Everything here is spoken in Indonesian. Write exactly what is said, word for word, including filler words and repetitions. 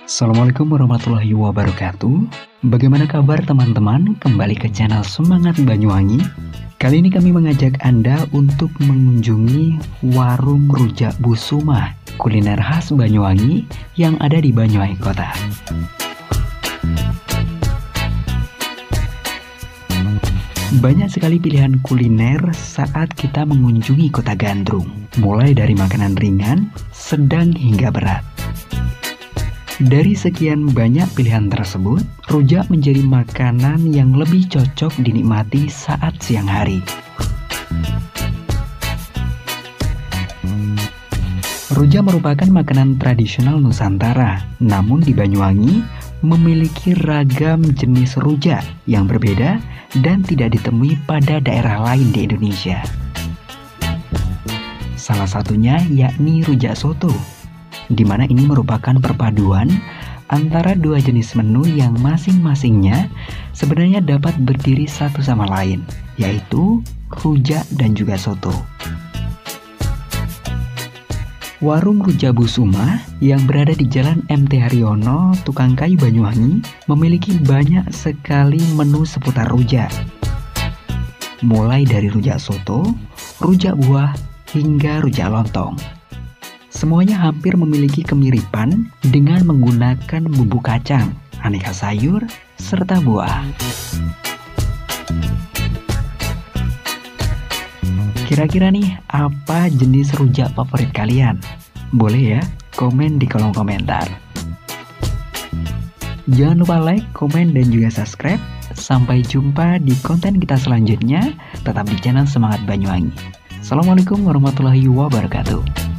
Assalamualaikum warahmatullahi wabarakatuh. Bagaimana kabar teman-teman? Kembali ke channel Semangat Banyuwangi. Kali ini kami mengajak Anda untuk mengunjungi warung rujak Bu Sumah, kuliner khas Banyuwangi yang ada di Banyuwangi Kota. Banyak sekali pilihan kuliner saat kita mengunjungi Kota Gandrung, mulai dari makanan ringan, sedang hingga berat. Dari sekian banyak pilihan tersebut, rujak menjadi makanan yang lebih cocok dinikmati saat siang hari. Rujak merupakan makanan tradisional Nusantara, namun di Banyuwangi memiliki ragam jenis rujak yang berbeda dan tidak ditemui pada daerah lain di Indonesia. Salah satunya yakni rujak soto, di mana ini merupakan perpaduan antara dua jenis menu yang masing-masingnya sebenarnya dapat berdiri satu sama lain, yaitu rujak dan juga soto. Warung Rujak Bu Sumah yang berada di Jalan M T Haryono, Tukang Kayu, Banyuwangi memiliki banyak sekali menu seputar rujak. Mulai dari rujak soto, rujak buah, hingga rujak lontong. Semuanya hampir memiliki kemiripan dengan menggunakan bumbu kacang, aneka sayur, serta buah. Kira-kira nih, apa jenis rujak favorit kalian? Boleh ya, komen di kolom komentar. Jangan lupa like, komen, dan juga subscribe. Sampai jumpa di konten kita selanjutnya. Tetap di channel Semangat Banyuwangi. Assalamualaikum warahmatullahi wabarakatuh.